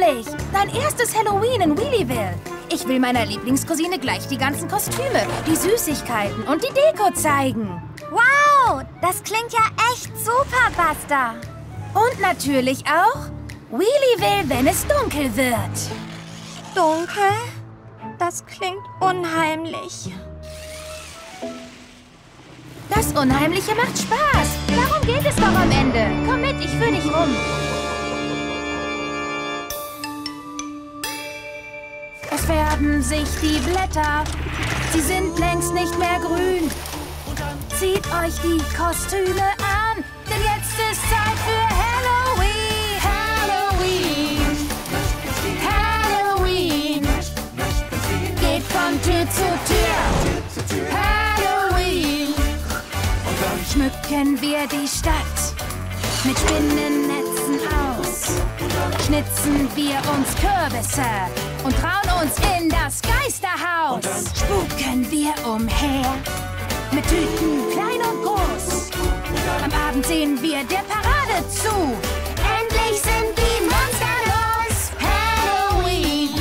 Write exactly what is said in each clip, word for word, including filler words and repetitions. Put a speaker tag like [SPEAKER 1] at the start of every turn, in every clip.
[SPEAKER 1] endlich! Dein erstes Halloween in Wheelieville. Ich will meiner Lieblingscousine gleich die ganzen Kostüme, die Süßigkeiten und die Deko zeigen.
[SPEAKER 2] Wow, das klingt ja echt super, Buster.
[SPEAKER 1] Und natürlich auch Wheelieville, wenn es dunkel wird.
[SPEAKER 2] Dunkel? Das klingt unheimlich.
[SPEAKER 1] Das Unheimliche macht Spaß. Darum geht es doch am Ende. Komm mit, ich führe dich rum. Es färben sich die Blätter. Sie sind längst nicht mehr grün. Zieht euch die Kostüme an, denn jetzt ist Zeit für Halloween. Halloween. Halloween. Geht von Tür zu Tür. Halloween. Schmücken wir die Stadt mit Spinnennetzen aus. Schnitzen wir uns Kürbisse und trauen uns in das Geisterhaus. Spuken wir umher mit Tüten klein und groß. Am Abend sehen wir der Parade zu. Endlich sind die Monster los. Halloween.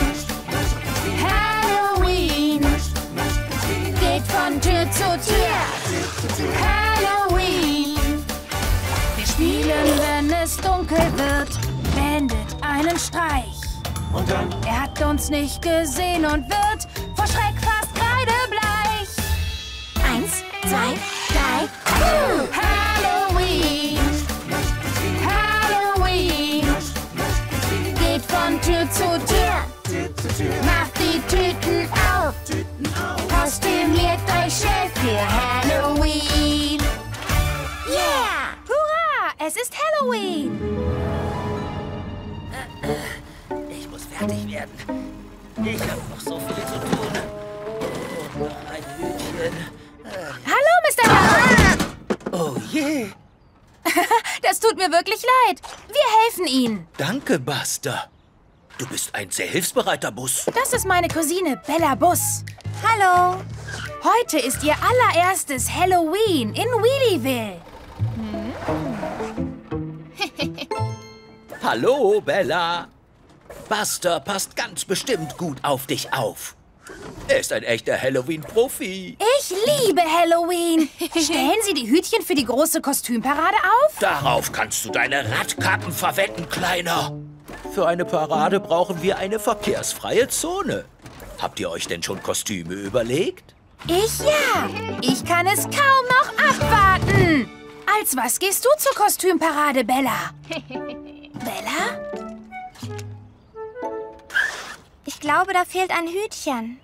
[SPEAKER 1] Halloween. Geht von Tür zu Tür. Halloween. Wir spielen, wenn es dunkel wird. Bandit einen Streich. Er hat uns nicht gesehen und wird vor Schreck fast kreidebleich. Eins, zwei, drei. Uh, Halloween. Halloween. Geht von Tür zu Tür. Macht die Tüten auf. Kostümiert euch schnell für Halloween. Yeah! Hurra! Es ist Halloween.
[SPEAKER 3] Ich muss fertig werden. Ich habe noch so viel zu tun. Und noch ein Hütchen.
[SPEAKER 1] Hallo, Mister Rubble.
[SPEAKER 3] Oh je.
[SPEAKER 1] Das tut mir wirklich leid. Wir helfen Ihnen.
[SPEAKER 3] Danke, Buster. Du bist ein sehr hilfsbereiter Bus.
[SPEAKER 1] Das ist meine Cousine Bella Bus.
[SPEAKER 2] Hallo.
[SPEAKER 1] Heute ist ihr allererstes Halloween in Wheelieville.
[SPEAKER 3] Hallo, Bella. Buster passt ganz bestimmt gut auf dich auf. Er ist ein echter Halloween-Profi.
[SPEAKER 1] Ich liebe Halloween. Stellen Sie die Hütchen für die große Kostümparade auf?
[SPEAKER 3] Darauf kannst du deine Radkappen verwenden, Kleiner. Für eine Parade brauchen wir eine verkehrsfreie Zone. Habt ihr euch denn schon Kostüme überlegt?
[SPEAKER 1] Ich ja. Ich kann es kaum noch abwarten. Als was gehst du zur Kostümparade, Bella? Bella?
[SPEAKER 2] Ich glaube, da fehlt ein Hütchen.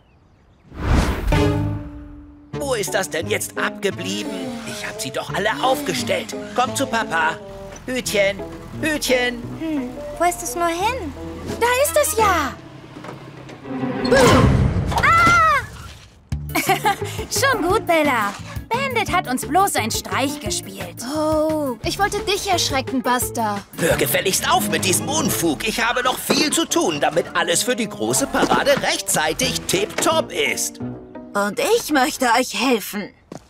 [SPEAKER 3] Wo ist das denn jetzt abgeblieben? Ich hab sie doch alle aufgestellt. Komm zu Papa. Hütchen, Hütchen.
[SPEAKER 2] Hm, wo ist es nur hin?
[SPEAKER 1] Da ist es ja. Ah! Schon gut, Bella. Bandit hat uns bloß einen Streich gespielt.
[SPEAKER 4] Oh, ich wollte dich erschrecken, Buster.
[SPEAKER 3] Hör gefälligst auf mit diesem Unfug. Ich habe noch viel zu tun, damit alles für die große Parade rechtzeitig tipptopp ist.
[SPEAKER 5] Und ich möchte euch helfen.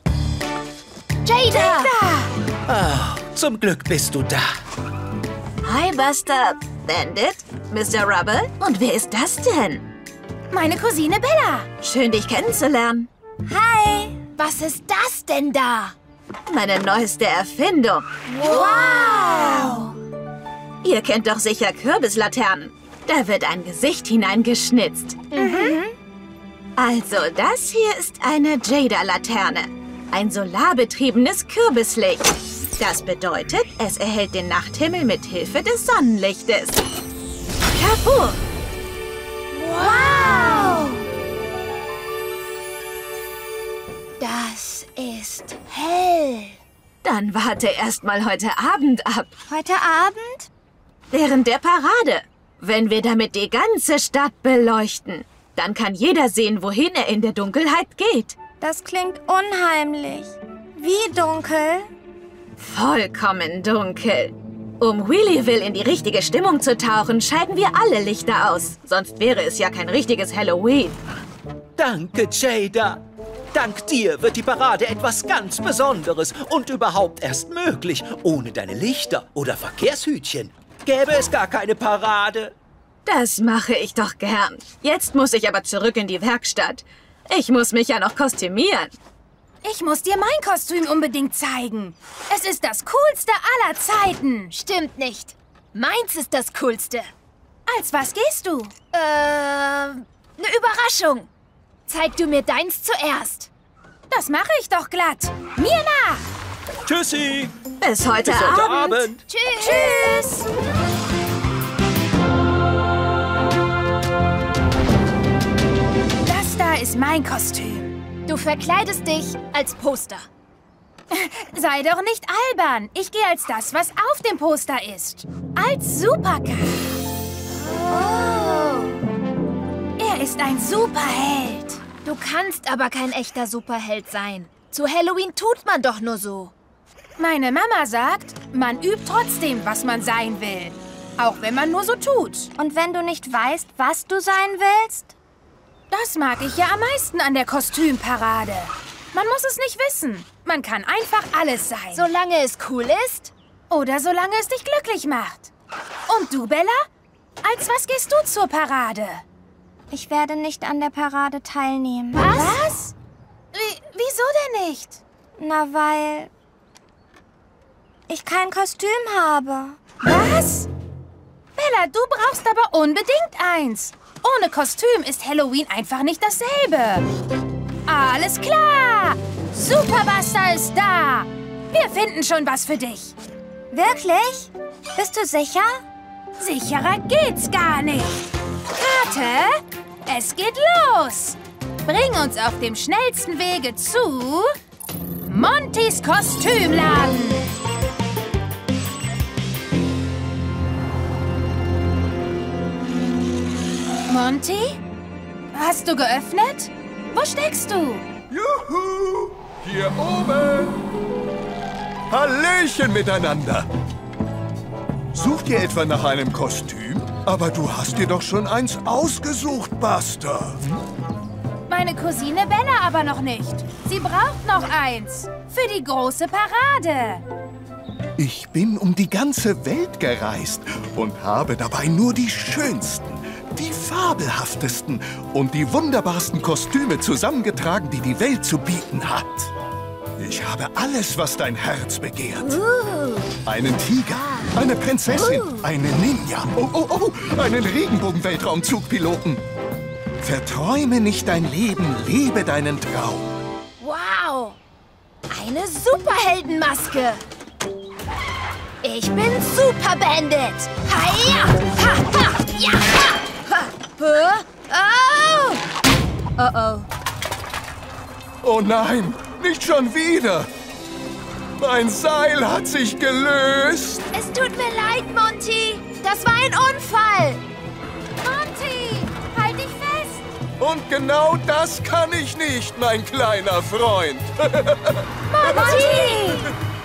[SPEAKER 1] Jada!
[SPEAKER 3] Oh, zum Glück bist du da.
[SPEAKER 5] Hi, Buster. Bandit? Mister Rubble? Und wer ist das denn?
[SPEAKER 1] Meine Cousine Bella.
[SPEAKER 5] Schön, dich kennenzulernen.
[SPEAKER 2] Hi.
[SPEAKER 1] Was ist das denn da?
[SPEAKER 5] Meine neueste Erfindung.
[SPEAKER 1] Wow!
[SPEAKER 5] Ihr kennt doch sicher Kürbislaternen. Da wird ein Gesicht hineingeschnitzt.
[SPEAKER 1] Mhm.
[SPEAKER 5] Also, das hier ist eine Jada-Laterne. Ein solarbetriebenes Kürbislicht. Das bedeutet, es erhält den Nachthimmel mit Hilfe des Sonnenlichtes. Kafu!
[SPEAKER 1] Wow! Das ist hell.
[SPEAKER 5] Dann warte erst mal heute Abend ab.
[SPEAKER 2] Heute Abend?
[SPEAKER 5] Während der Parade. Wenn wir damit die ganze Stadt beleuchten, dann kann jeder sehen, wohin er in der Dunkelheit geht.
[SPEAKER 2] Das klingt unheimlich. Wie dunkel?
[SPEAKER 5] Vollkommen dunkel. Um Wheelieville in die richtige Stimmung zu tauchen, schalten wir alle Lichter aus. Sonst wäre es ja kein richtiges Halloween.
[SPEAKER 3] Danke, Jada. Dank dir wird die Parade etwas ganz Besonderes und überhaupt erst möglich. Ohne deine Lichter oder Verkehrshütchen gäbe es gar keine Parade.
[SPEAKER 5] Das mache ich doch gern. Jetzt muss ich aber zurück in die Werkstatt. Ich muss mich ja noch kostümieren.
[SPEAKER 1] Ich muss dir mein Kostüm unbedingt zeigen. Es ist das coolste aller Zeiten.
[SPEAKER 4] Stimmt nicht. Meins ist das Coolste.
[SPEAKER 1] Als was gehst du?
[SPEAKER 4] Äh, eine Überraschung. Zeig du mir deins zuerst.
[SPEAKER 1] Das mache ich doch glatt. Mir nach.
[SPEAKER 3] Tschüssi.
[SPEAKER 5] Bis heute,
[SPEAKER 3] Bis heute
[SPEAKER 5] Abend.
[SPEAKER 3] Abend.
[SPEAKER 1] Tschüss. Tschüss. Das da ist mein Kostüm.
[SPEAKER 4] Du verkleidest dich als Poster.
[SPEAKER 1] Sei doch nicht albern. Ich gehe als das, was auf dem Poster ist. Als Supercar.
[SPEAKER 4] Oh.
[SPEAKER 1] Er ist ein Superheld.
[SPEAKER 4] Du kannst aber kein echter Superheld sein. Zu Halloween tut man doch nur so.
[SPEAKER 1] Meine Mama sagt, man übt trotzdem, was man sein will. Auch wenn man nur so tut.
[SPEAKER 2] Und wenn du nicht weißt, was du sein willst?
[SPEAKER 1] Das mag ich ja am meisten an der Kostümparade. Man muss es nicht wissen. Man kann einfach alles sein.
[SPEAKER 4] Solange es cool ist.
[SPEAKER 1] Oder solange es dich glücklich macht. Und du, Bella? Als was gehst du zur Parade?
[SPEAKER 2] Ich werde nicht an der Parade teilnehmen.
[SPEAKER 1] Was? Wie, wieso denn nicht?
[SPEAKER 2] Na, weil ich kein Kostüm habe.
[SPEAKER 1] Was? Bella, du brauchst aber unbedingt eins. Ohne Kostüm ist Halloween einfach nicht dasselbe. Alles klar! Super Buster ist da! Wir finden schon was für dich.
[SPEAKER 2] Wirklich? Bist du sicher?
[SPEAKER 1] Sicherer geht's gar nicht. Karte, es geht los. Bring uns auf dem schnellsten Wege zu Montys Kostümladen. Monty? Hast du geöffnet? Wo steckst du?
[SPEAKER 6] Juhu! Hier oben! Hallöchen miteinander! Sucht ihr etwa nach einem Kostüm? Aber du hast dir doch schon eins ausgesucht, Buster.
[SPEAKER 1] Meine Cousine Bella aber noch nicht. Sie braucht noch eins. Für die große Parade.
[SPEAKER 6] Ich bin um die ganze Welt gereist und habe dabei nur die schönsten, die fabelhaftesten und die wunderbarsten Kostüme zusammengetragen, die die Welt zu bieten hat. Ich habe alles, was dein Herz begehrt.
[SPEAKER 4] Uh.
[SPEAKER 6] Einen Tiger, eine Prinzessin,
[SPEAKER 4] Uh.
[SPEAKER 6] einen Ninja, oh, oh, oh, einen Regenbogen-Weltraumzugpiloten. Verträume nicht dein Leben, lebe deinen Traum.
[SPEAKER 4] Wow! Eine Superheldenmaske! Ich bin Super Bandit! Haja! Ha, ha, ja, ha! Ha. Oh! Oh, oh.
[SPEAKER 6] Oh nein, nicht schon wieder! Mein Seil hat sich gelöst!
[SPEAKER 4] Es tut mir leid, Monty! Das war ein Unfall!
[SPEAKER 1] Monty, halt dich fest!
[SPEAKER 6] Und genau das kann ich nicht, mein kleiner Freund.
[SPEAKER 1] Monty!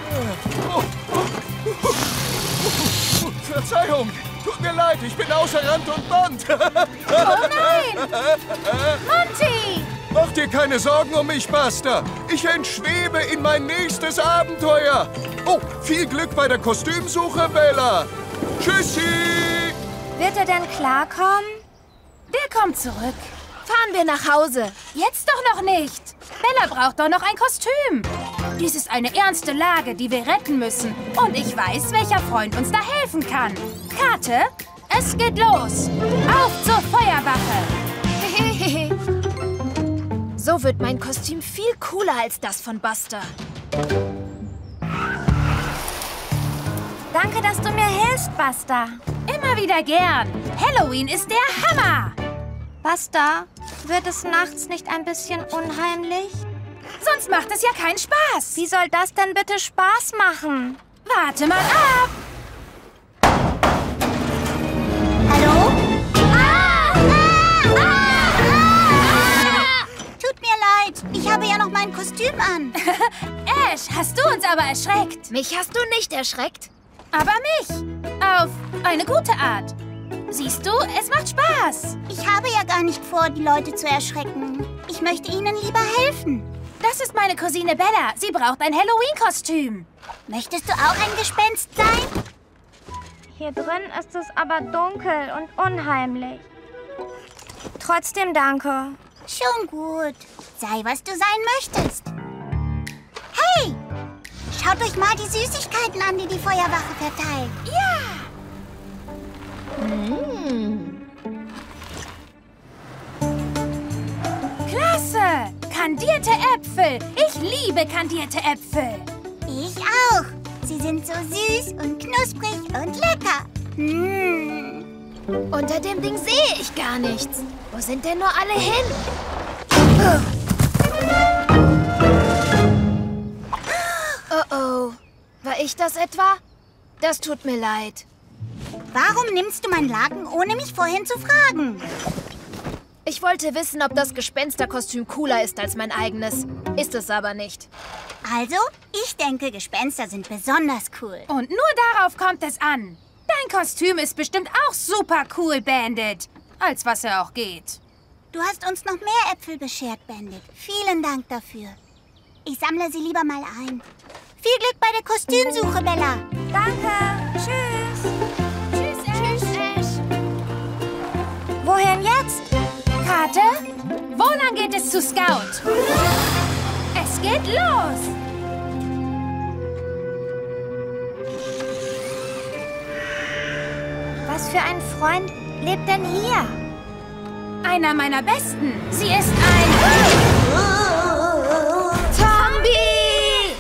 [SPEAKER 6] Verzeihung, tut mir leid, ich bin außer Rand und Band.
[SPEAKER 1] Oh nein! Monty!
[SPEAKER 6] Mach dir keine Sorgen um mich, Buster. Ich entschwebe in mein nächstes Abenteuer. Oh, viel Glück bei der Kostümsuche, Bella. Tschüssi!
[SPEAKER 2] Wird er denn klarkommen?
[SPEAKER 1] Der kommt zurück.
[SPEAKER 4] Fahren wir nach Hause.
[SPEAKER 1] Jetzt doch noch nicht. Bella braucht doch noch ein Kostüm. Dies ist eine ernste Lage, die wir retten müssen. Und ich weiß, welcher Freund uns da helfen kann. Karte, es geht los. Auf zur Feuerwache.
[SPEAKER 4] So wird mein Kostüm viel cooler als das von Buster.
[SPEAKER 2] Danke, dass du mir hilfst, Buster.
[SPEAKER 1] Immer wieder gern. Halloween ist der Hammer.
[SPEAKER 2] Buster, wird es nachts nicht ein bisschen unheimlich?
[SPEAKER 1] Sonst macht es ja keinen Spaß.
[SPEAKER 2] Wie soll das denn bitte Spaß machen?
[SPEAKER 1] Warte mal ab.
[SPEAKER 2] Hallo?
[SPEAKER 7] Ah! Ah! Ah! Ah! Tut mir leid, ich habe ja noch mein Kostüm an.
[SPEAKER 1] Ash, hast du uns aber erschreckt.
[SPEAKER 4] Mich hast du nicht erschreckt?
[SPEAKER 1] Aber mich. Auf eine gute Art. Siehst du, es macht Spaß.
[SPEAKER 7] Ich habe ja gar nicht vor, die Leute zu erschrecken. Ich möchte ihnen lieber helfen.
[SPEAKER 1] Das ist meine Cousine Bella. Sie braucht ein Halloween-Kostüm.
[SPEAKER 7] Möchtest du auch ein Gespenst sein?
[SPEAKER 2] Hier drin ist es aber dunkel und unheimlich. Trotzdem danke.
[SPEAKER 7] Schon gut. Sei, was du sein möchtest. Hey! Schaut euch mal die Süßigkeiten an, die die Feuerwache verteilt.
[SPEAKER 4] Ja!
[SPEAKER 7] Mm.
[SPEAKER 1] Klasse! Kandierte Äpfel. Ich liebe kandierte Äpfel.
[SPEAKER 7] Ich auch. Sie sind so süß und knusprig und lecker. Mm.
[SPEAKER 4] Unter dem Ding sehe ich gar nichts. Wo sind denn nur alle hin? Oh oh. War ich das etwa? Das tut mir leid.
[SPEAKER 7] Warum nimmst du mein Laken, ohne mich vorhin zu fragen?
[SPEAKER 4] Ich wollte wissen, ob das Gespensterkostüm cooler ist als mein eigenes. Ist es aber nicht.
[SPEAKER 7] Also, ich denke, Gespenster sind besonders cool.
[SPEAKER 1] Und nur darauf kommt es an. Dein Kostüm ist bestimmt auch super cool, Bandit. Als was er auch geht.
[SPEAKER 7] Du hast uns noch mehr Äpfel beschert, Bandit. Vielen Dank dafür. Ich sammle sie lieber mal ein. Viel Glück bei der Kostümsuche, Bella.
[SPEAKER 2] Danke. Tschüss.
[SPEAKER 1] Tschüss, Ash. Tschüss, Ash.
[SPEAKER 2] Wohin jetzt?
[SPEAKER 1] Karte, wo lang geht es zu Scout? Es geht los.
[SPEAKER 2] Was für ein Freund lebt denn hier?
[SPEAKER 1] Einer meiner Besten. Sie ist ein... Zombie!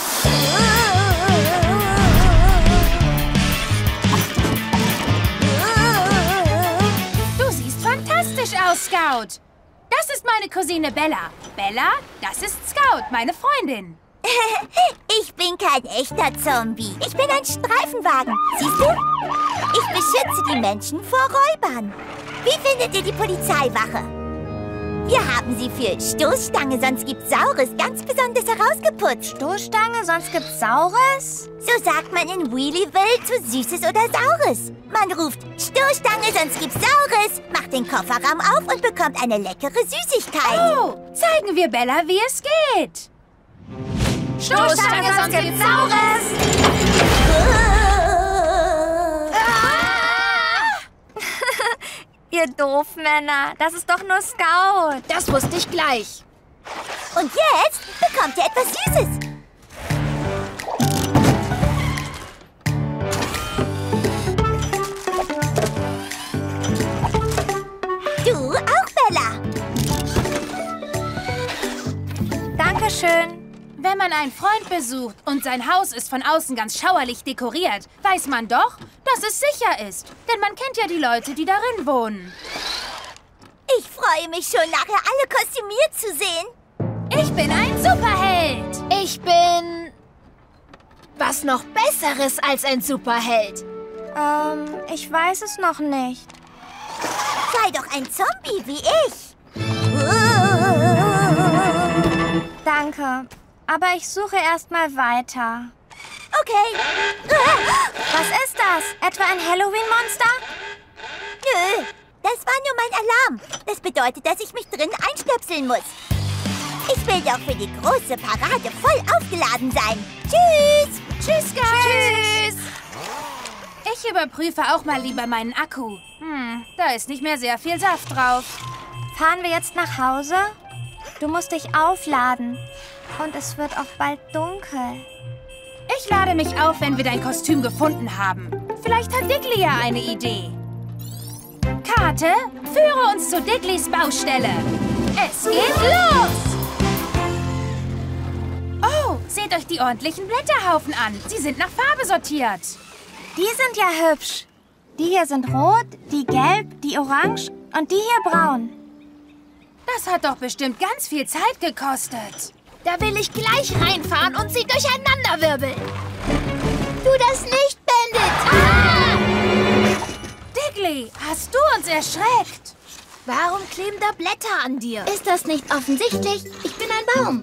[SPEAKER 1] Du siehst fantastisch aus, Scout. Das ist meine Cousine Bella. Bella, das ist Scout, meine Freundin.
[SPEAKER 7] Ich bin kein echter Zombie. Ich bin ein Streifenwagen. Siehst du? Ich beschütze die Menschen vor Räubern. Wie findet ihr die Polizeiwache? Wir haben sie für Stoßstange, sonst gibt's Saures, ganz besonders herausgeputzt.
[SPEAKER 2] Stoßstange, sonst gibt's Saures?
[SPEAKER 7] So sagt man in Wheelieville zu Süßes oder Saures. Man ruft Stoßstange, sonst gibt's Saures, macht den Kofferraum auf und bekommt eine leckere Süßigkeit.
[SPEAKER 1] Oh, zeigen wir Bella, wie es geht.
[SPEAKER 2] Stoßstange, sonst gibt's Saures! Ihr Doofmänner, das ist doch nur Scout.
[SPEAKER 4] Das wusste ich gleich.
[SPEAKER 7] Und jetzt bekommt ihr etwas Süßes. Du auch, Bella.
[SPEAKER 2] Dankeschön.
[SPEAKER 1] Wenn man einen Freund besucht und sein Haus ist von außen ganz schauerlich dekoriert, weiß man doch, dass es sicher ist. Denn man kennt ja die Leute, die darin wohnen.
[SPEAKER 7] Ich freue mich schon, nachher alle kostümiert zu sehen.
[SPEAKER 1] Ich bin ein Superheld.
[SPEAKER 4] Ich bin... was noch Besseres als ein Superheld.
[SPEAKER 2] Ähm, ich weiß es noch nicht.
[SPEAKER 7] Sei doch ein Zombie wie ich.
[SPEAKER 2] Danke. Aber ich suche erst mal weiter.
[SPEAKER 7] Okay.
[SPEAKER 2] Was ist das? Etwa ein Halloween-Monster?
[SPEAKER 7] Nö, das war nur mein Alarm. Das bedeutet, dass ich mich drin einstöpseln muss. Ich will doch für die große Parade voll aufgeladen sein. Tschüss.
[SPEAKER 1] Tschüss, Scout. Tschüss. Ich überprüfe auch mal lieber meinen Akku. Hm, da ist nicht mehr sehr viel Saft drauf.
[SPEAKER 2] Fahren wir jetzt nach Hause? Du musst dich aufladen. Und es wird auch bald dunkel.
[SPEAKER 1] Ich lade mich auf, wenn wir dein Kostüm gefunden haben. Vielleicht hat Diggly ja eine Idee. Karte, führe uns zu Diglys Baustelle. Es geht los! Oh, seht euch die ordentlichen Blätterhaufen an. Sie sind nach Farbe sortiert.
[SPEAKER 2] Die sind ja hübsch. Die hier sind rot, die gelb, die orange und die hier braun.
[SPEAKER 1] Das hat doch bestimmt ganz viel Zeit gekostet.
[SPEAKER 4] Da will ich gleich reinfahren und sie durcheinanderwirbeln.
[SPEAKER 7] Tu das nicht, Bandit!
[SPEAKER 4] Ah!
[SPEAKER 1] Diggly, hast du uns erschreckt?
[SPEAKER 4] Warum kleben da Blätter an dir?
[SPEAKER 7] Ist das nicht offensichtlich? Ich bin ein Baum.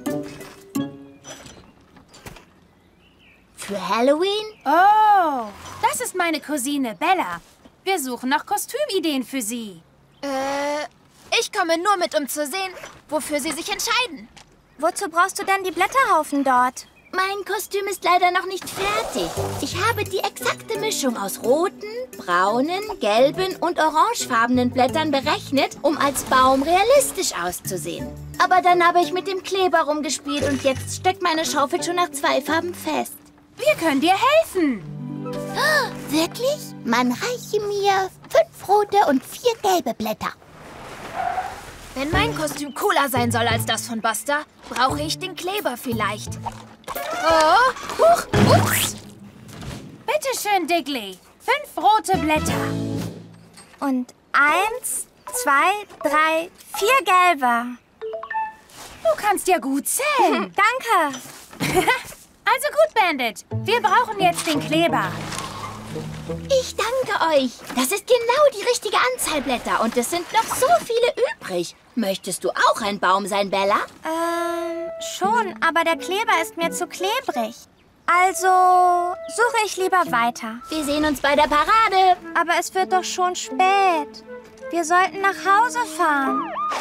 [SPEAKER 7] Für Halloween?
[SPEAKER 1] Oh, das ist meine Cousine Bella. Wir suchen nach Kostümideen für sie.
[SPEAKER 4] Äh, ich komme nur mit, um zu sehen, wofür sie sich entscheiden.
[SPEAKER 2] Wozu brauchst du denn die Blätterhaufen dort?
[SPEAKER 8] Mein Kostüm ist leider noch nicht fertig. Ich habe die exakte Mischung aus roten, braunen, gelben und orangefarbenen Blättern berechnet, um als Baum realistisch auszusehen. Aber dann habe ich mit dem Kleber rumgespielt und jetzt steckt meine Schaufel schon nach zwei Farben fest.
[SPEAKER 1] Wir können dir helfen.
[SPEAKER 7] Oh, wirklich? Man reiche mir fünf rote und vier gelbe Blätter.
[SPEAKER 4] Wenn mein Kostüm cooler sein soll als das von Buster, brauche ich den Kleber vielleicht. Oh, huch, ups.
[SPEAKER 1] Bitte schön, Diggly. Fünf rote Blätter.
[SPEAKER 2] Und eins, zwei, drei, vier gelbe.
[SPEAKER 1] Du kannst ja gut zählen.
[SPEAKER 2] Danke.
[SPEAKER 1] Also gut, Bandit. Wir brauchen jetzt den Kleber.
[SPEAKER 8] Ich danke euch. Das ist genau die richtige Anzahl Blätter und es sind noch so viele übrig. Möchtest du auch ein Baum sein, Bella?
[SPEAKER 2] Ähm, schon, aber der Kleber ist mir zu klebrig. Also suche ich lieber weiter.
[SPEAKER 8] Wir sehen uns bei der Parade.
[SPEAKER 2] Aber es wird doch schon spät. Wir sollten nach Hause fahren.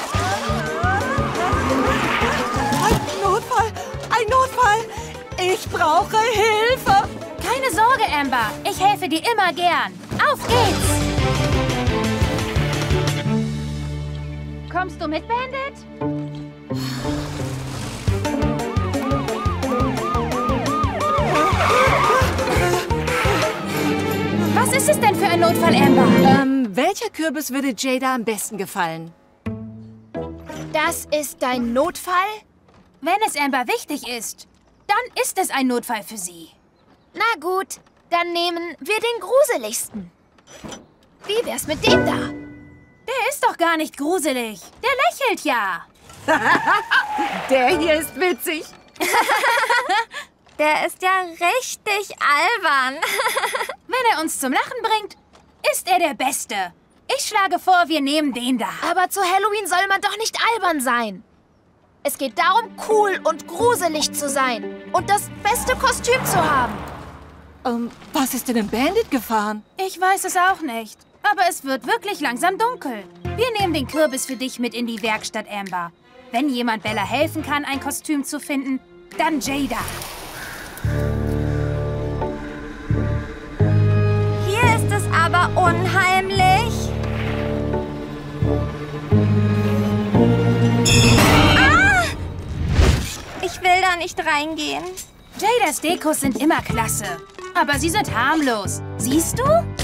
[SPEAKER 9] Ein Notfall! Ein Notfall! Ich brauche Hilfe!
[SPEAKER 1] Keine Sorge, Amber. Ich helfe dir immer gern. Auf geht's! Kommst du mit, Bandit? Was ist es denn für ein Notfall, Amber?
[SPEAKER 9] Ähm, welcher Kürbis würde Jada am besten gefallen?
[SPEAKER 4] Das ist dein Notfall?
[SPEAKER 1] Wenn es Amber wichtig ist, dann ist es ein Notfall für sie.
[SPEAKER 4] Na gut, dann nehmen wir den gruseligsten. Wie wär's mit dem da?
[SPEAKER 1] Der ist doch gar nicht gruselig. Der lächelt ja.
[SPEAKER 9] Der hier ist witzig.
[SPEAKER 2] Der ist ja richtig albern.
[SPEAKER 1] Wenn er uns zum Lachen bringt, ist er der Beste. Ich schlage vor, wir nehmen den da.
[SPEAKER 4] Aber zu Halloween soll man doch nicht albern sein. Es geht darum, cool und gruselig zu sein und das beste Kostüm zu haben.
[SPEAKER 9] Ähm, was ist denn im Bandit gefahren?
[SPEAKER 1] Ich weiß es auch nicht. Aber es wird wirklich langsam dunkel. Wir nehmen den Kürbis für dich mit in die Werkstatt, Amber. Wenn jemand Bella helfen kann, ein Kostüm zu finden, dann Jada.
[SPEAKER 2] Hier ist es aber unheimlich. Ah! Ich will da nicht reingehen.
[SPEAKER 1] Jadas Dekos sind immer klasse. Aber sie sind harmlos. Siehst du?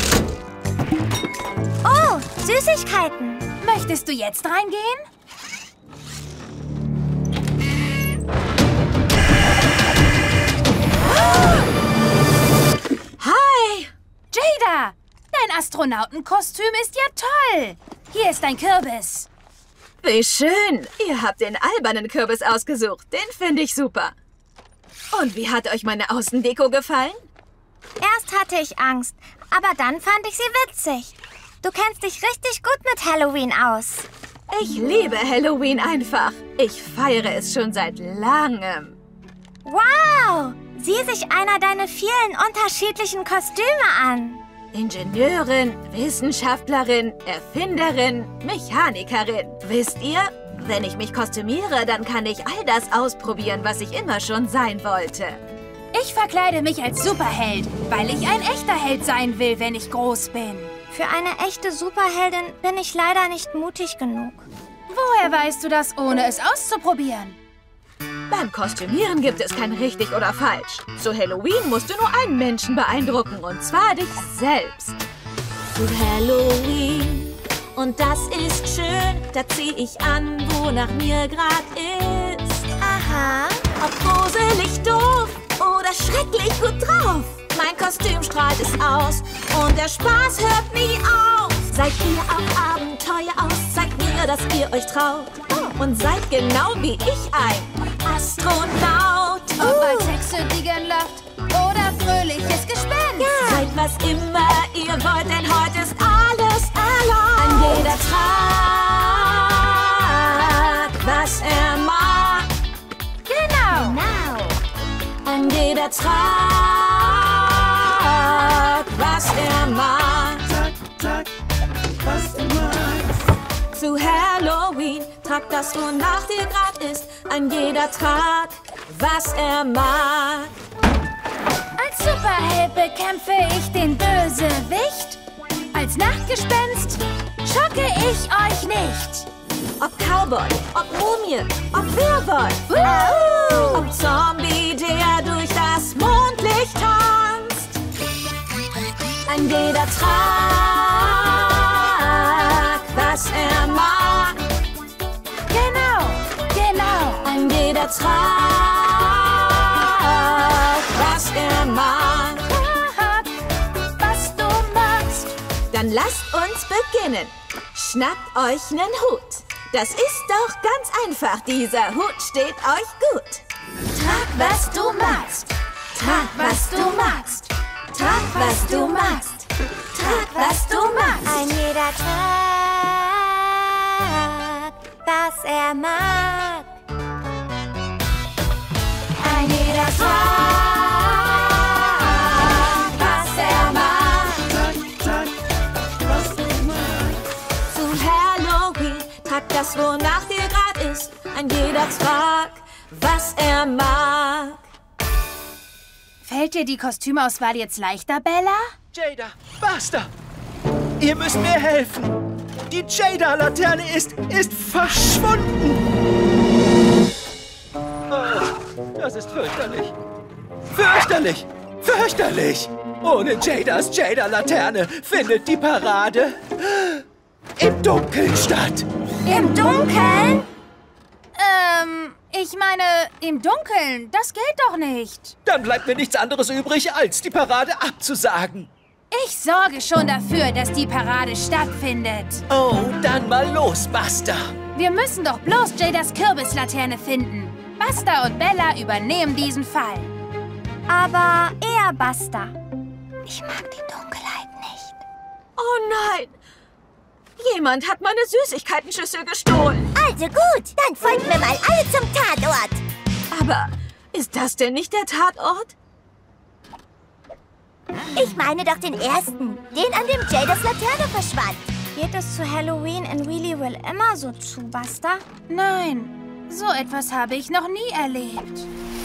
[SPEAKER 2] Oh, Süßigkeiten.
[SPEAKER 1] Möchtest du jetzt reingehen?
[SPEAKER 5] Hi!
[SPEAKER 1] Jada, dein Astronautenkostüm ist ja toll. Hier ist dein Kürbis.
[SPEAKER 5] Wie schön. Ihr habt den albernen Kürbis ausgesucht. Den finde ich super. Und wie hat euch meine Außendeko gefallen?
[SPEAKER 2] Erst hatte ich Angst, aber dann fand ich sie witzig. Du kennst dich richtig gut mit Halloween aus.
[SPEAKER 5] Ich liebe Halloween einfach. Ich feiere es schon seit langem.
[SPEAKER 2] Wow! Sieh sich einer deiner vielen unterschiedlichen Kostüme an.
[SPEAKER 5] Ingenieurin, Wissenschaftlerin, Erfinderin, Mechanikerin. Wisst ihr, wenn ich mich kostümiere, dann kann ich all das ausprobieren, was ich immer schon sein wollte.
[SPEAKER 1] Ich verkleide mich als Superheld, weil ich ein echter Held sein will, wenn ich groß bin.
[SPEAKER 2] Für eine echte Superheldin bin ich leider nicht mutig genug.
[SPEAKER 1] Woher weißt du das, ohne es auszuprobieren?
[SPEAKER 5] Beim Kostümieren gibt es kein richtig oder falsch. Zu Halloween musst du nur einen Menschen beeindrucken, und zwar dich selbst.
[SPEAKER 10] Zu Halloween, und das ist schön, da zieh ich an, wonach mir grad ist.
[SPEAKER 2] Aha.
[SPEAKER 10] Ob gruselig, doof oder schrecklich gut drauf. Mein Kostüm strahlt es aus und der Spaß hört nie auf. Seid ihr auf Abenteuer aus, zeigt mir, dass ihr euch traut. Und seid genau wie ich ein Astronaut.
[SPEAKER 1] Ob als Hexe, die gern lacht oder fröhliches Gespenst.
[SPEAKER 10] Ja. Seid was immer ihr wollt, denn heute ist alles erlaubt. An jeder Tag, was er mag.
[SPEAKER 1] Genau.
[SPEAKER 10] Genau. An jeder Tag, was er mag.
[SPEAKER 6] Tag, Tag, was du magst.
[SPEAKER 10] Zu Halloween, trag das, wonach dir grad ist. An jeder Tag, was er mag.
[SPEAKER 1] Als Superheld bekämpfe ich den Bösewicht. Als Nachtgespenst schocke ich euch nicht.
[SPEAKER 10] Ob Cowboy, ob Mumie, ob Werwolf,
[SPEAKER 1] Uh!
[SPEAKER 10] ob Zombie, der durch das Mondlicht tanzt. Ein jeder Tag, was er mag.
[SPEAKER 1] Genau, genau.
[SPEAKER 10] Ein jeder Tag, was er mag.
[SPEAKER 1] Tag, was du magst.
[SPEAKER 10] Dann lasst uns beginnen. Schnappt euch nen Hut. Das ist doch ganz einfach. Dieser Hut steht euch gut.
[SPEAKER 1] Trag, was du magst. Trag, was du magst. Trag, was du magst. Trag, was du magst.
[SPEAKER 2] Ein jeder Tag, was er mag.
[SPEAKER 1] Ein jeder Tag, was er mag.
[SPEAKER 10] Zu Halloween tragt das, wonach dir grad ist. Ein jeder Tag, was er mag.
[SPEAKER 1] Fällt dir die Kostümauswahl jetzt leichter, Bella?
[SPEAKER 3] Jada, Buster! Ihr müsst mir helfen! Die Jada-Laterne ist, ist verschwunden! Oh, das ist fürchterlich! Fürchterlich! Fürchterlich! Ohne Jadas Jada-Laterne findet die Parade im Dunkeln statt!
[SPEAKER 1] Im Dunkeln? Ähm, ich meine, im Dunkeln, das geht doch nicht.
[SPEAKER 3] Dann bleibt mir nichts anderes übrig, als die Parade abzusagen.
[SPEAKER 1] Ich sorge schon dafür, dass die Parade stattfindet.
[SPEAKER 3] Oh, dann mal los, Buster!
[SPEAKER 1] Wir müssen doch bloß Jadas Kürbislaterne finden. Buster und Bella übernehmen diesen Fall.
[SPEAKER 2] Aber eher Buster. Ich mag die Dunkelheit nicht.
[SPEAKER 10] Oh nein! Jemand hat meine Süßigkeitenschüssel gestohlen.
[SPEAKER 7] Also gut, dann folgen wir mal alle zum Tatort.
[SPEAKER 10] Aber ist das denn nicht der Tatort?
[SPEAKER 7] Ich meine doch den ersten, den, an dem Jadas Laterne verschwand.
[SPEAKER 2] Geht es zu Halloween in Wheelieville immer so zu, Buster?
[SPEAKER 1] Nein, so etwas habe ich noch nie erlebt.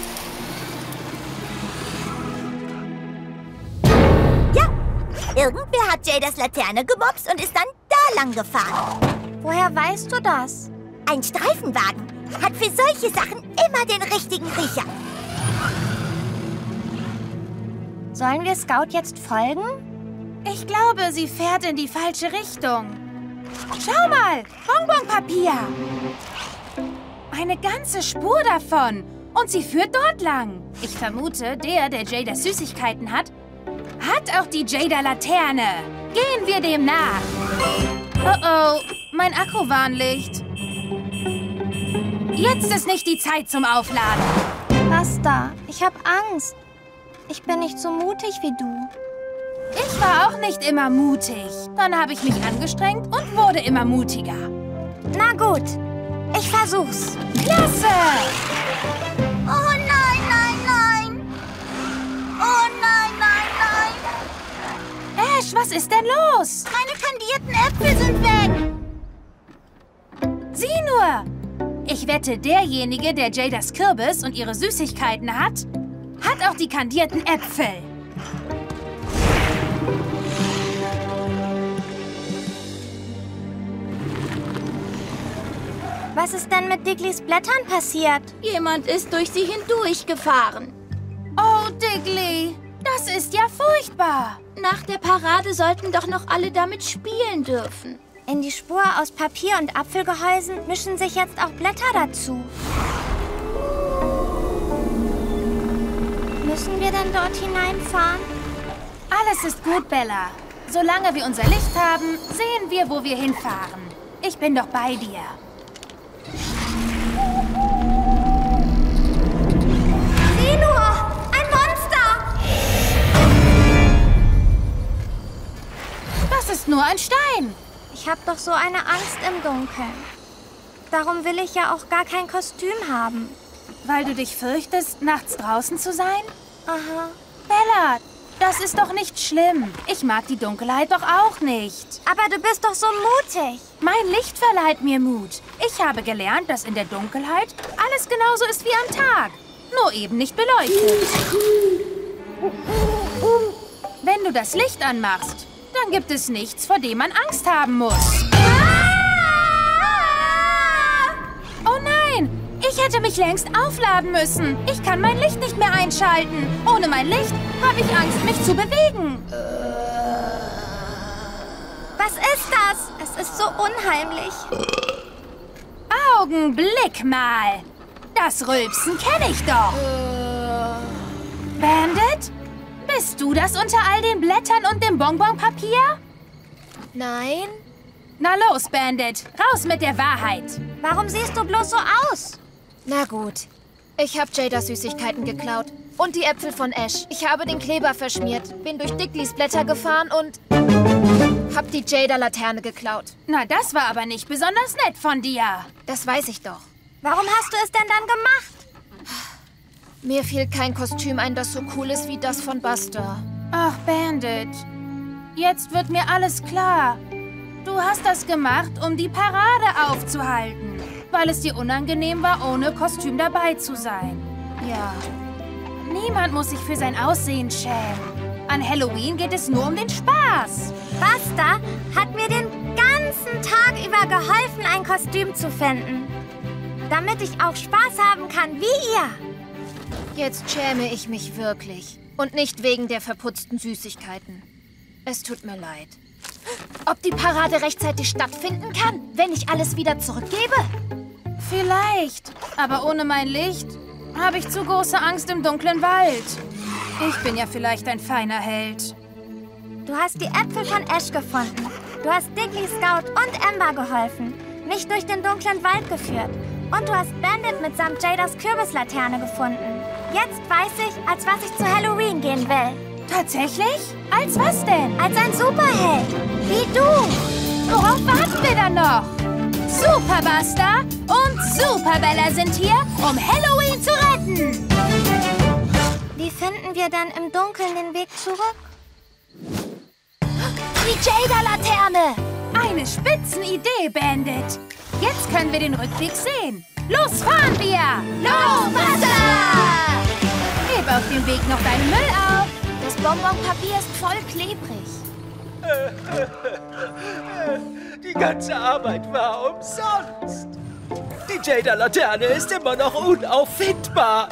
[SPEAKER 7] Ja, irgendwer hat Jadas Laterne gemobst und ist dann da lang gefahren.
[SPEAKER 2] Woher weißt du das?
[SPEAKER 7] Ein Streifenwagen hat für solche Sachen immer den richtigen Riecher.
[SPEAKER 2] Sollen wir Scout jetzt folgen?
[SPEAKER 1] Ich glaube, sie fährt in die falsche Richtung. Schau mal, Bonbonpapier. Eine ganze Spur davon. Und sie führt dort lang. Ich vermute, der, der Jadas Süßigkeiten hat, hat auch die Jada-Laterne. Gehen wir dem nach. Oh oh, mein Akkuwarnlicht. Jetzt ist nicht die Zeit zum Aufladen.
[SPEAKER 2] Buster, ich hab Angst. Ich bin nicht so mutig wie du.
[SPEAKER 1] Ich war auch nicht immer mutig. Dann habe ich mich angestrengt und wurde immer mutiger.
[SPEAKER 2] Na gut, ich versuch's.
[SPEAKER 1] Klasse!
[SPEAKER 7] Oh nein, nein, nein! Oh nein, nein, nein!
[SPEAKER 1] Ash, was ist denn los?
[SPEAKER 7] Meine kandierten Äpfel sind weg!
[SPEAKER 1] Sieh nur! Ich wette, derjenige, der Jadas Kürbis und ihre Süßigkeiten hat, hat auch die kandierten Äpfel.
[SPEAKER 2] Was ist denn mit Diglys Blättern passiert?
[SPEAKER 8] Jemand ist durch sie hindurchgefahren.
[SPEAKER 1] Oh, Diggly, das ist ja furchtbar.
[SPEAKER 8] Nach der Parade sollten doch noch alle damit spielen dürfen.
[SPEAKER 2] In die Spur aus Papier und Apfelgehäusen mischen sich jetzt auch Blätter dazu. Müssen wir denn dort hineinfahren?
[SPEAKER 1] Alles ist gut, Bella. Solange wir unser Licht haben, sehen wir, wo wir hinfahren. Ich bin doch bei dir.
[SPEAKER 2] Sieh nur! Ein Monster!
[SPEAKER 1] Das ist nur ein Stein.
[SPEAKER 2] Ich hab doch so eine Angst im Dunkeln. Darum will ich ja auch gar kein Kostüm haben.
[SPEAKER 1] Weil du dich fürchtest, nachts draußen zu sein?
[SPEAKER 2] Aha.
[SPEAKER 1] Bella, das ist doch nicht schlimm. Ich mag die Dunkelheit doch auch nicht.
[SPEAKER 2] Aber du bist doch so mutig.
[SPEAKER 1] Mein Licht verleiht mir Mut. Ich habe gelernt, dass in der Dunkelheit alles genauso ist wie am Tag. nur eben nicht beleuchtet. Wenn du das Licht anmachst, dann gibt es nichts, vor dem man Angst haben muss. Oh nein! Ich hätte mich längst aufladen müssen. Ich kann mein Licht nicht mehr einschalten. Ohne mein Licht habe ich Angst, mich zu bewegen.
[SPEAKER 2] Was ist das? Es ist so unheimlich.
[SPEAKER 1] Augenblick mal. Das Rülpsen kenne ich doch. Bandit? Bist du das unter all den Blättern und dem Bonbonpapier?
[SPEAKER 4] Nein.
[SPEAKER 1] Na los, Bandit. Raus mit der Wahrheit.
[SPEAKER 2] Warum siehst du bloß so aus?
[SPEAKER 4] Na gut. Ich habe Jadas Süßigkeiten geklaut. Und die Äpfel von Ash. Ich habe den Kleber verschmiert, bin durch Dickleys Blätter gefahren und hab die Jada-Laterne geklaut.
[SPEAKER 1] Na, das war aber nicht besonders nett von dir.
[SPEAKER 4] Das weiß ich doch.
[SPEAKER 2] Warum hast du es denn dann gemacht?
[SPEAKER 4] Mir fiel kein Kostüm ein, das so cool ist wie das von Buster.
[SPEAKER 1] Ach, Bandit. Jetzt wird mir alles klar. Du hast das gemacht, um die Parade aufzuhalten. Weil es dir unangenehm war, ohne Kostüm dabei zu sein. Ja. Niemand muss sich für sein Aussehen schämen. An Halloween geht es nur um den Spaß.
[SPEAKER 2] Buster hat mir den ganzen Tag über geholfen, ein Kostüm zu finden. Damit ich auch Spaß haben kann, wie ihr.
[SPEAKER 4] Jetzt schäme ich mich wirklich. Und nicht wegen der verputzten Süßigkeiten. Es tut mir leid. Ob die Parade rechtzeitig stattfinden kann, wenn ich alles wieder zurückgebe?
[SPEAKER 1] Vielleicht. Aber ohne mein Licht habe ich zu große Angst im dunklen Wald. Ich bin ja vielleicht ein feiner Held.
[SPEAKER 2] Du hast die Äpfel von Ash gefunden. Du hast Diggly, Scout und Amber geholfen. Mich durch den dunklen Wald geführt. Und du hast Bandit mitsamt Jadas Kürbislaterne gefunden. Jetzt weiß ich, als was ich zu Halloween gehen will.
[SPEAKER 1] Tatsächlich? Als was denn?
[SPEAKER 2] Als ein Superheld. Wie du.
[SPEAKER 1] Worauf warten wir dann noch? Super Buster und Super Bella sind hier, um Halloween zu retten.
[SPEAKER 2] Wie finden wir dann im Dunkeln den Weg zurück?
[SPEAKER 1] Die Jada-Laterne. Eine Spitzenidee, Bandit. Jetzt können wir den Rückweg sehen. Los, fahren wir! Los, Buster! Heb auf dem Weg noch deinen Müll auf.
[SPEAKER 4] Das Bonbonpapier ist voll klebrig.
[SPEAKER 3] Die ganze Arbeit war umsonst. Die Jada-Laterne ist immer noch unauffindbar.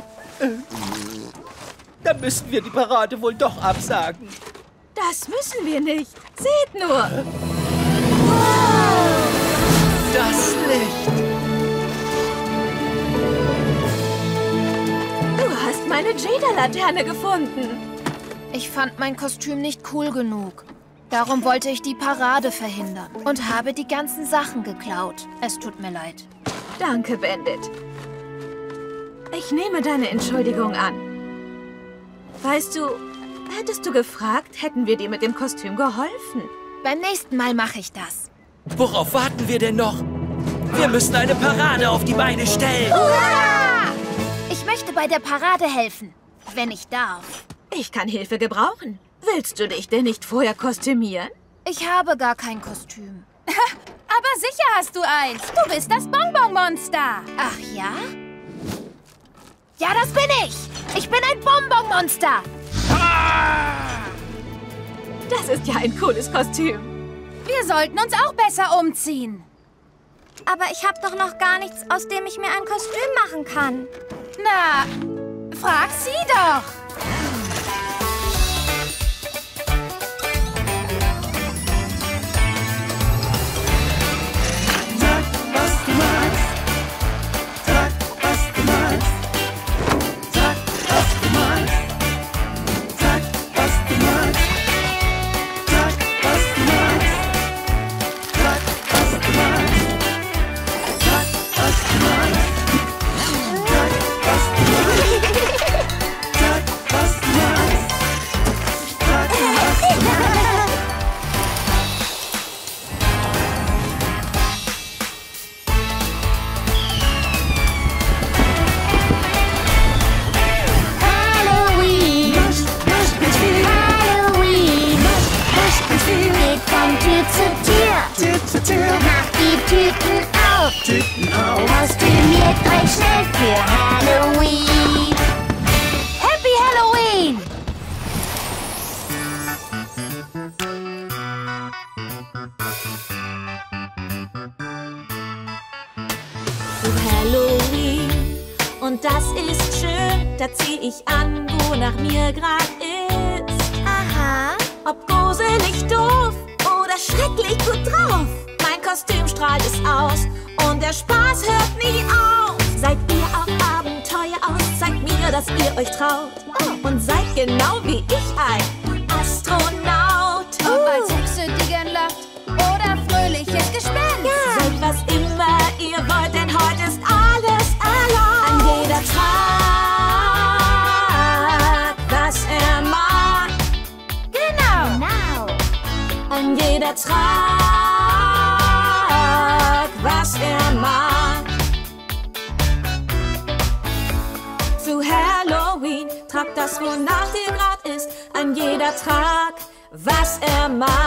[SPEAKER 3] Dann müssen wir die Parade wohl doch absagen.
[SPEAKER 5] Das müssen wir nicht. Seht nur.
[SPEAKER 3] Das Licht.
[SPEAKER 5] Du hast meine Jada-Laterne gefunden.
[SPEAKER 4] Ich fand mein Kostüm nicht cool genug. Darum wollte ich die Parade verhindern und habe die ganzen Sachen geklaut. Es tut mir leid.
[SPEAKER 5] Danke, Bandit. Ich nehme deine Entschuldigung an. Weißt du, hättest du gefragt, hätten wir dir mit dem Kostüm geholfen.
[SPEAKER 4] Beim nächsten Mal mache ich das.
[SPEAKER 3] Worauf warten wir denn noch? Wir müssen eine Parade auf die Beine stellen.
[SPEAKER 4] Hurra! Ich möchte bei der Parade helfen, wenn ich darf.
[SPEAKER 5] Ich kann Hilfe gebrauchen. Willst du dich denn nicht vorher kostümieren?
[SPEAKER 4] Ich habe gar kein Kostüm.
[SPEAKER 1] Aber sicher hast du eins. Du bist das Bonbonmonster.
[SPEAKER 4] Ach ja? Ja, das bin ich. Ich bin ein Bonbonmonster.
[SPEAKER 5] Das ist ja ein cooles Kostüm.
[SPEAKER 1] Wir sollten uns auch besser umziehen.
[SPEAKER 2] Aber ich habe doch noch gar nichts, aus dem ich mir ein Kostüm machen kann.
[SPEAKER 1] Na, frag sie doch.
[SPEAKER 10] das ist schön. Da zieh ich an, wo nach mir grad ist.
[SPEAKER 2] Aha.
[SPEAKER 10] Ob gruselig doof oder schrecklich gut drauf, mein Kostüm strahlt es aus und der Spaß hört nie auf. Seid ihr auf Abenteuer aus, zeigt mir, dass ihr euch traut. Und seid genau wie ich ein Astronaut.
[SPEAKER 1] Ob als Hexe, die gern lacht oder fröhliches Gespenst.
[SPEAKER 10] Ja. Seid was immer ihr wollt, denn heute ist alles erlaubt. Ein jeder Tag, was er mag.
[SPEAKER 1] Genau.
[SPEAKER 2] Genau.
[SPEAKER 10] Ein jeder Tag, was er mag. Zu Halloween tragt das, wonach dir grad ist. Ein jeder Tag, was er mag.